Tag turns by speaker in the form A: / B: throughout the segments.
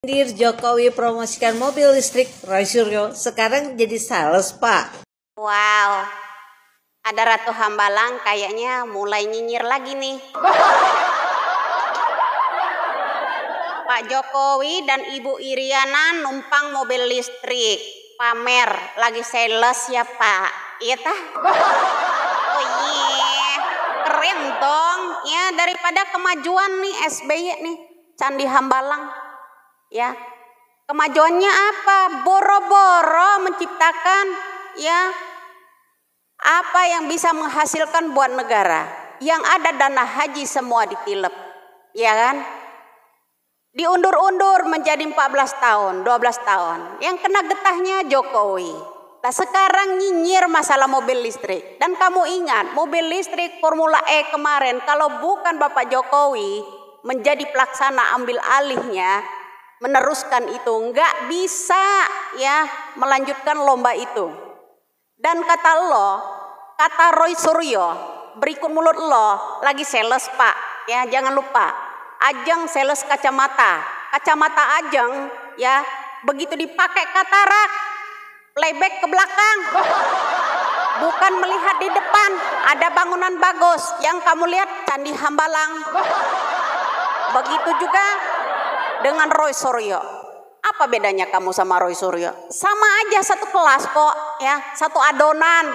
A: Dir Jokowi promosikan mobil listrik, Roy Suryo sekarang jadi sales, Pak.
B: Wow, ada Ratu Hambalang kayaknya mulai nyinyir lagi nih. Pak Jokowi dan Ibu Iriana numpang mobil listrik, pamer, lagi sales ya Pak. Iya tah? Oh iya, keren dong. Ya daripada kemajuan nih SBY nih, Candi Hambalang. Ya, kemajuannya apa? Boro-boro menciptakan ya apa yang bisa menghasilkan buat negara. Yang ada dana haji semua ditilep, ya kan? Diundur-undur menjadi 14 tahun, 12 tahun. Yang kena getahnya Jokowi. Nah sekarang nyinyir masalah mobil listrik. Dan kamu ingat mobil listrik Formula E kemarin, kalau bukan Bapak Jokowi menjadi pelaksana ambil alihnya, meneruskan itu, nggak bisa ya melanjutkan lomba itu. Dan kata Roy Suryo, berikut mulut lo lagi sales Pak, ya jangan lupa Ajeng sales kacamata Ajeng ya, begitu dipakai katarak playback ke belakang, bukan melihat di depan ada bangunan bagus yang kamu lihat Candi Hambalang. Begitu juga dengan Roy Suryo. Apa bedanya kamu sama Roy Suryo? Sama aja, satu kelas kok ya, satu adonan.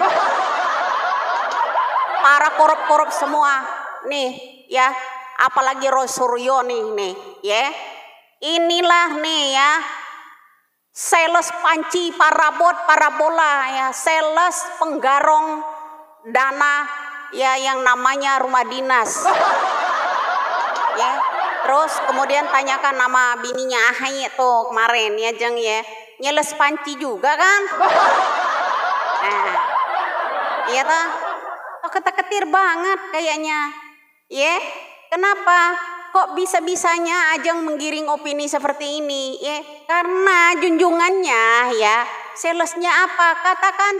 B: Para korup-korup semua nih ya, apalagi Roy Suryo nih ya. Inilah nih ya sales panci parabola ya, sales penggarong dana ya yang namanya rumah dinas. Ya. Terus kemudian tanyakan nama bininya Ahy tuh kemarin ya Jeng ya, nyeles panci juga kan. Nah, iya tuh, ketar-ketir banget kayaknya. Ya, kenapa? Kok bisa-bisanya Ajeng menggiring opini seperti ini? Ya, karena junjungannya ya, salesnya apa? Katakan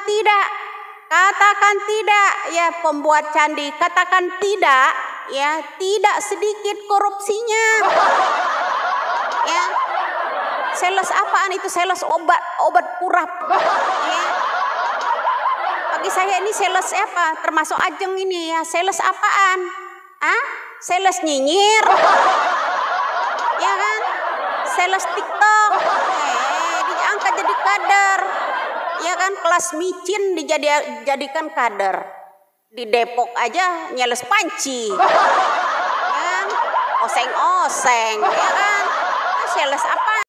B: tidak ya pembuat candi, katakan tidak. Ya, tidak sedikit korupsinya. Ya, sales apaan itu? Sales obat kurap. Ya. Bagi saya ini sales apa? Termasuk Ajeng ini ya, sales apaan? Sales nyinyir. Ya kan? Sales TikTok. Diangkat jadi kader. Ya kan, kelas micin dijadikan kader. Di Depok aja nyeles panci, kan? Oseng-oseng, ya kan? Sales apa